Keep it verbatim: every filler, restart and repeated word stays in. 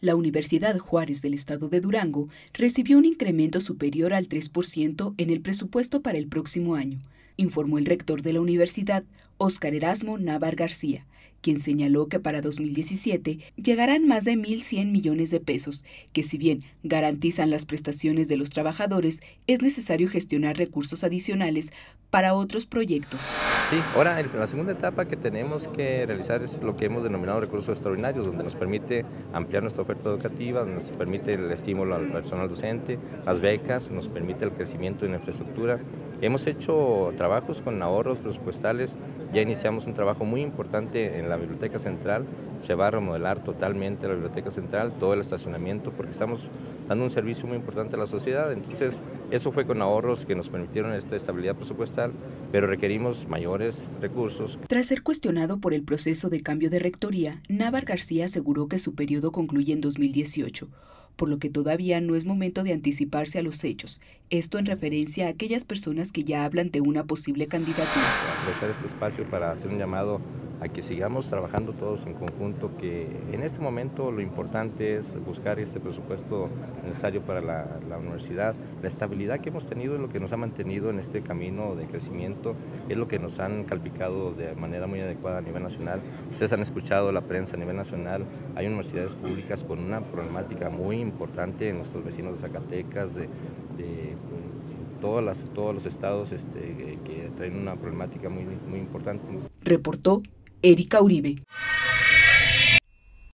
La Universidad Juárez del Estado de Durango recibió un incremento superior al tres por ciento en el presupuesto para el próximo año, informó el rector de la universidad, Óscar Erasmo Návar García, quien señaló que para dos mil diecisiete llegarán más de mil cien millones de pesos, que si bien garantizan las prestaciones de los trabajadores, es necesario gestionar recursos adicionales para otros proyectos. Sí, ahora la segunda etapa que tenemos que realizar es lo que hemos denominado recursos extraordinarios, donde nos permite ampliar nuestra oferta educativa, nos permite el estímulo al personal docente, las becas, nos permite el crecimiento en la infraestructura. Hemos hecho trabajos con ahorros presupuestales, ya iniciamos un trabajo muy importante en la Biblioteca Central, se va a remodelar totalmente la Biblioteca Central, todo el estacionamiento, porque estamos dando un servicio muy importante a la sociedad. Entonces, eso fue con ahorros que nos permitieron esta estabilidad presupuestal, pero requerimos mayores recursos. Tras ser cuestionado por el proceso de cambio de rectoría, Návar García aseguró que su periodo concluye en dos mil dieciocho, por lo que todavía no es momento de anticiparse a los hechos, esto en referencia a aquellas personas que ya hablan de una posible candidatura. Aprovechar este espacio para hacer un llamado a que sigamos trabajando todos en conjunto, que en este momento lo importante es buscar ese presupuesto necesario para la, la universidad. La estabilidad que hemos tenido es lo que nos ha mantenido en este camino de crecimiento, es lo que nos han calificado de manera muy adecuada a nivel nacional. Ustedes han escuchado la prensa a nivel nacional, hay universidades públicas con una problemática muy importante en nuestros vecinos de Zacatecas, de, de todas las, todos los estados este, que, que traen una problemática muy, muy importante. Reportó Erika Uribe.